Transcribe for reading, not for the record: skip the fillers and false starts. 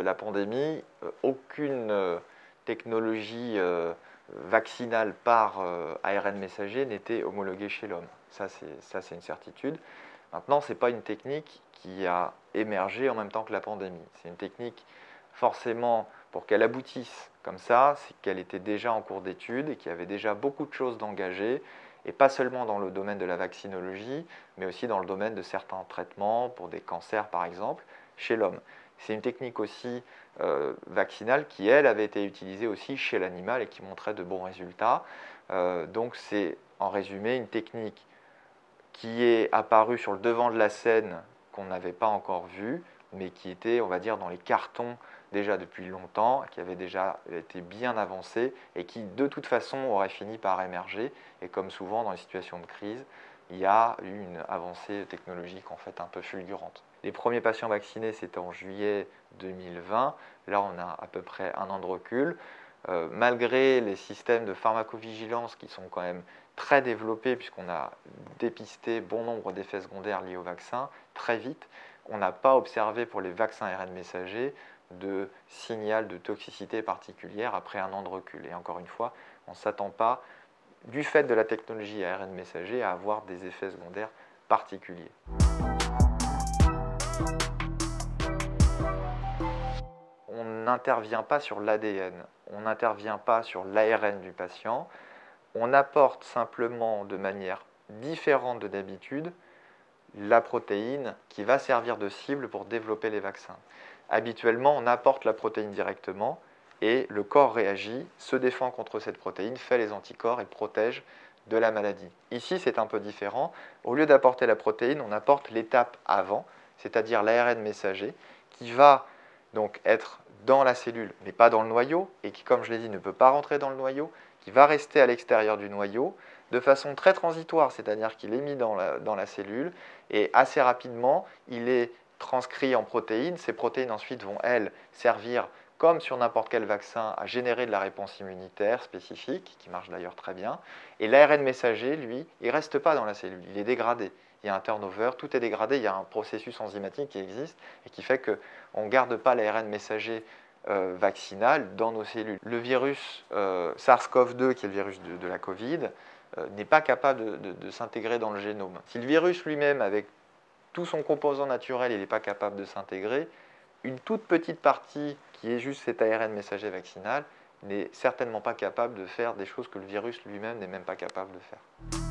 la pandémie, aucune technologie vaccinale par ARN messager n'était homologuée chez l'homme. Ça, c'est une certitude. Maintenant, ce n'est pas une technique qui a émergé en même temps que la pandémie. C'est une technique, forcément, pour qu'elle aboutisse comme ça, c'est qu'elle était déjà en cours d'étude et qu'il y avait déjà beaucoup de choses d'engagées, et pas seulement dans le domaine de la vaccinologie, mais aussi dans le domaine de certains traitements, pour des cancers par exemple, chez l'homme. C'est une technique aussi vaccinale qui, elle, avait été utilisée aussi chez l'animal et qui montrait de bons résultats. Donc c'est en résumé une technique qui est apparue sur le devant de la scène qu'on n'avait pas encore vue, mais qui était, on va dire, dans les cartons déjà depuis longtemps, qui avait déjà été bien avancée et qui, de toute façon, aurait fini par émerger. Et comme souvent dans les situations de crise, il y a eu une avancée technologique en fait un peu fulgurante. Les premiers patients vaccinés, c'était en juillet 2020. Là, on a à peu près un an de recul. Malgré les systèmes de pharmacovigilance qui sont quand même très développés, puisqu'on a dépisté bon nombre d'effets secondaires liés au vaccin très vite, on n'a pas observé pour les vaccins ARN messagers de signal de toxicité particulière après un an de recul. Et encore une fois, on ne s'attend pas, du fait de la technologie ARN messager, à avoir des effets secondaires particuliers. On n'intervient pas sur l'ADN, on n'intervient pas sur l'ARN du patient, on apporte simplement de manière différente de d'habitude la protéine qui va servir de cible pour développer les vaccins. Habituellement, on apporte la protéine directement et le corps réagit, se défend contre cette protéine, fait les anticorps et protège de la maladie. Ici, c'est un peu différent. Au lieu d'apporter la protéine, on apporte l'étape avant, c'est-à-dire l'ARN messager, qui va donc être dans la cellule, mais pas dans le noyau, et qui, comme je l'ai dit, ne peut pas rentrer dans le noyau, qui va rester à l'extérieur du noyau, de façon très transitoire, c'est-à-dire qu'il est mis dans la cellule, et assez rapidement, il est transcrit en protéines. Ces protéines ensuite vont, elles, servir, comme sur n'importe quel vaccin, à générer de la réponse immunitaire spécifique, qui marche d'ailleurs très bien. Et l'ARN messager, lui, il ne reste pas dans la cellule, il est dégradé. Il y a un turnover, tout est dégradé, il y a un processus enzymatique qui existe et qui fait qu'on ne garde pas l'ARN messager vaccinal dans nos cellules. Le virus SARS-CoV-2, qui est le virus de la Covid, n'est pas capable de s'intégrer dans le génome. Si le virus lui-même, avec tout son composant naturel, il n'est pas capable de s'intégrer, une toute petite partie qui est juste cet ARN messager vaccinal n'est certainement pas capable de faire des choses que le virus lui-même n'est même pas capable de faire.